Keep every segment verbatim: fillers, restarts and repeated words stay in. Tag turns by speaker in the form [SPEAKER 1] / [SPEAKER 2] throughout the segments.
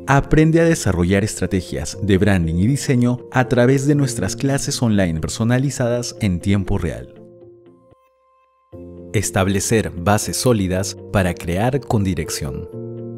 [SPEAKER 1] Aprende a desarrollar estrategias de branding y diseño a través de nuestras clases online personalizadas en tiempo real. Establecer bases sólidas para crear con dirección.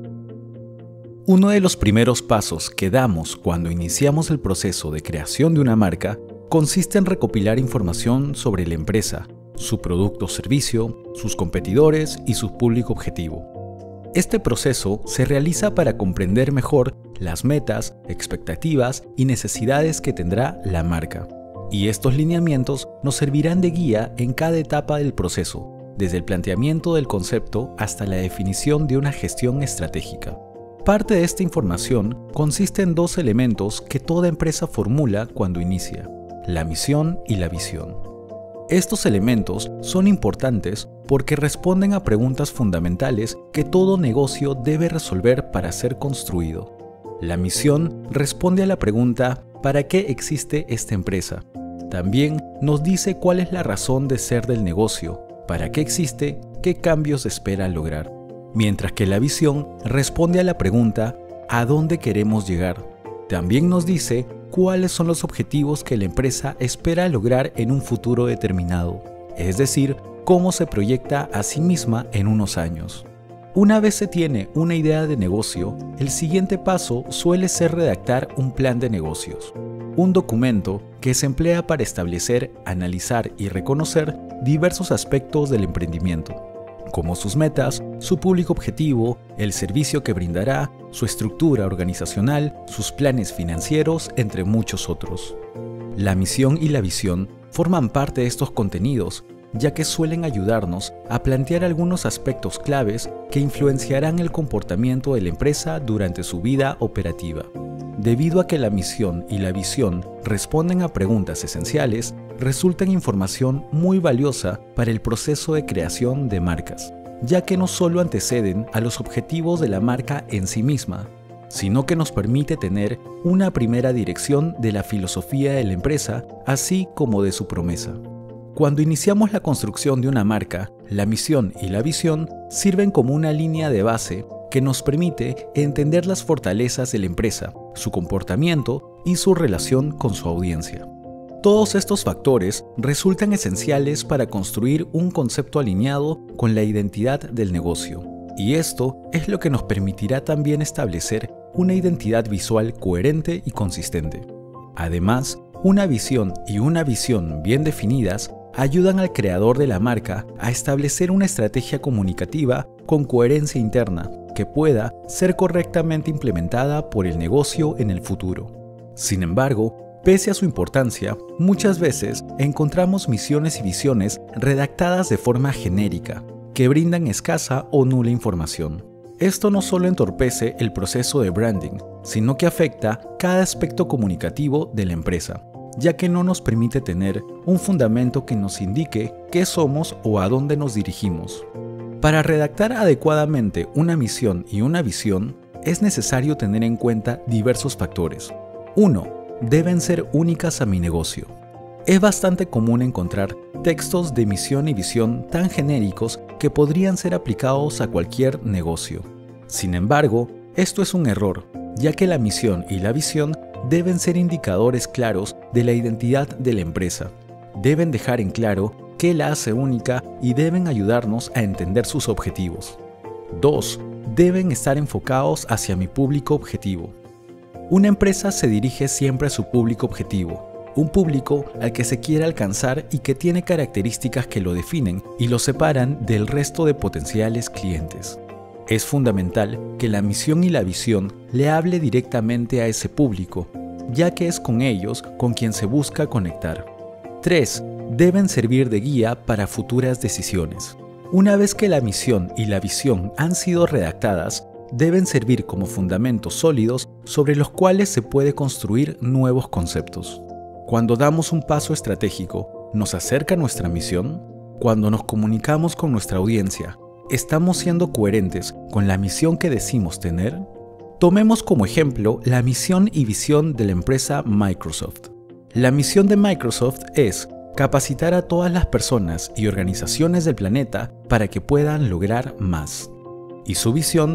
[SPEAKER 1] Uno de los primeros pasos que damos cuando iniciamos el proceso de creación de una marca consiste en recopilar información sobre la empresa, su producto o servicio, sus competidores y su público objetivo. Este proceso se realiza para comprender mejor las metas, expectativas y necesidades que tendrá la marca. Y estos lineamientos nos servirán de guía en cada etapa del proceso, desde el planteamiento del concepto hasta la definición de una gestión estratégica. Parte de esta información consiste en dos elementos que toda empresa formula cuando inicia: la misión y la visión. Estos elementos son importantes porque responden a preguntas fundamentales que todo negocio debe resolver para ser construido. La misión responde a la pregunta ¿para qué existe esta empresa? También nos dice cuál es la razón de ser del negocio, para qué existe, qué cambios espera lograr. Mientras que la visión responde a la pregunta ¿a dónde queremos llegar? También nos dice cuáles son los objetivos que la empresa espera lograr en un futuro determinado, es decir, cómo se proyecta a sí misma en unos años. Una vez se tiene una idea de negocio, el siguiente paso suele ser redactar un plan de negocios, un documento que se emplea para establecer, analizar y reconocer diversos aspectos del emprendimiento, como sus metas, su público objetivo, el servicio que brindará, su estructura organizacional, sus planes financieros, entre muchos otros. La misión y la visión forman parte de estos contenidos, ya que suelen ayudarnos a plantear algunos aspectos claves que influenciarán el comportamiento de la empresa durante su vida operativa. Debido a que la misión y la visión responden a preguntas esenciales, resultan información muy valiosa para el proceso de creación de marcas, ya que no solo anteceden a los objetivos de la marca en sí misma, sino que nos permite tener una primera dirección de la filosofía de la empresa, así como de su promesa. Cuando iniciamos la construcción de una marca, la misión y la visión sirven como una línea de base que nos permite entender las fortalezas de la empresa, su comportamiento y su relación con su audiencia. Todos estos factores resultan esenciales para construir un concepto alineado con la identidad del negocio, y esto es lo que nos permitirá también establecer una identidad visual coherente y consistente. Además, una visión y una visión bien definidas ayudan al creador de la marca a establecer una estrategia comunicativa con coherencia interna que pueda ser correctamente implementada por el negocio en el futuro. Sin embargo, pese a su importancia, muchas veces encontramos misiones y visiones redactadas de forma genérica, que brindan escasa o nula información. Esto no solo entorpece el proceso de branding, sino que afecta cada aspecto comunicativo de la empresa, ya que no nos permite tener un fundamento que nos indique qué somos o a dónde nos dirigimos. Para redactar adecuadamente una misión y una visión, es necesario tener en cuenta diversos factores. uno. Deben ser únicas a mi negocio. Es bastante común encontrar textos de misión y visión tan genéricos que podrían ser aplicados a cualquier negocio. Sin embargo, esto es un error, ya que la misión y la visión deben ser indicadores claros de la identidad de la empresa. Deben dejar en claro qué la hace única y deben ayudarnos a entender sus objetivos. dos. Deben estar enfocados hacia mi público objetivo. Una empresa se dirige siempre a su público objetivo, un público al que se quiere alcanzar y que tiene características que lo definen y lo separan del resto de potenciales clientes. Es fundamental que la misión y la visión le hable directamente a ese público, ya que es con ellos con quien se busca conectar. tres. Deben servir de guía para futuras decisiones. Una vez que la misión y la visión han sido redactadas, deben servir como fundamentos sólidos sobre los cuales se puede construir nuevos conceptos. Cuando damos un paso estratégico, ¿nos acerca nuestra misión? Cuando nos comunicamos con nuestra audiencia, ¿estamos siendo coherentes con la misión que decimos tener? Tomemos como ejemplo la misión y visión de la empresa Microsoft. La misión de Microsoft es capacitar a todas las personas y organizaciones del planeta para que puedan lograr más. Y su visión,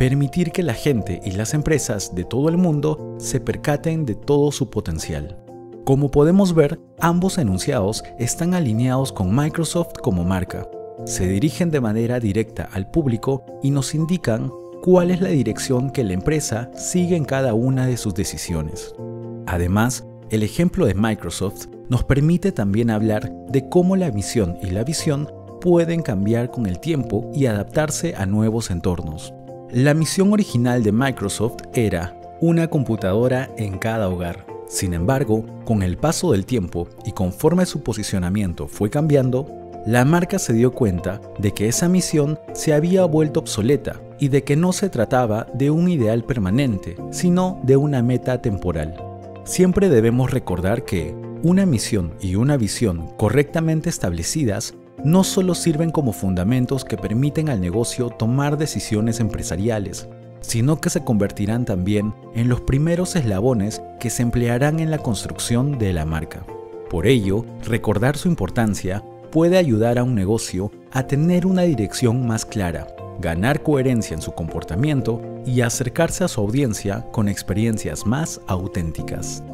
[SPEAKER 1] permitir que la gente y las empresas de todo el mundo se percaten de todo su potencial. Como podemos ver, ambos enunciados están alineados con Microsoft como marca. Se dirigen de manera directa al público y nos indican cuál es la dirección que la empresa sigue en cada una de sus decisiones. Además, el ejemplo de Microsoft nos permite también hablar de cómo la misión y la visión pueden cambiar con el tiempo y adaptarse a nuevos entornos. La misión original de Microsoft era una computadora en cada hogar. Sin embargo, con el paso del tiempo y conforme su posicionamiento fue cambiando, la marca se dio cuenta de que esa misión se había vuelto obsoleta y de que no se trataba de un ideal permanente, sino de una meta temporal. Siempre debemos recordar que una misión y una visión correctamente establecidas no solo sirven como fundamentos que permiten al negocio tomar decisiones empresariales, sino que se convertirán también en los primeros eslabones que se emplearán en la construcción de la marca. Por ello, recordar su importancia puede ayudar a un negocio a tener una dirección más clara, ganar coherencia en su comportamiento y acercarse a su audiencia con experiencias más auténticas.